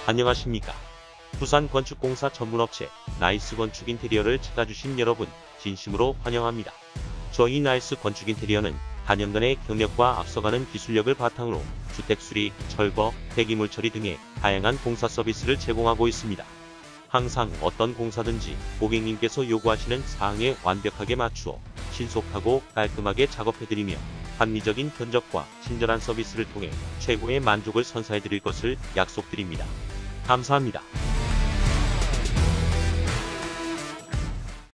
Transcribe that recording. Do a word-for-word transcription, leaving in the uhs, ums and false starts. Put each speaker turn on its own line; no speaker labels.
안녕하십니까. 부산 건축공사 전문업체 나이스 건축 인테리어를 찾아주신 여러분 진심으로 환영합니다. 저희 나이스 건축 인테리어는 단연간의 경력과 앞서가는 기술력을 바탕으로 주택 수리, 철거, 폐기물 처리 등의 다양한 공사 서비스를 제공하고 있습니다. 항상 어떤 공사든지 고객님께서 요구하시는 사항에 완벽하게 맞추어 신속하고 깔끔하게 작업해드리며 합리적인 견적과 친절한 서비스를 통해 최고의 만족을 선사해드릴 것을 약속드립니다. 감사합니다.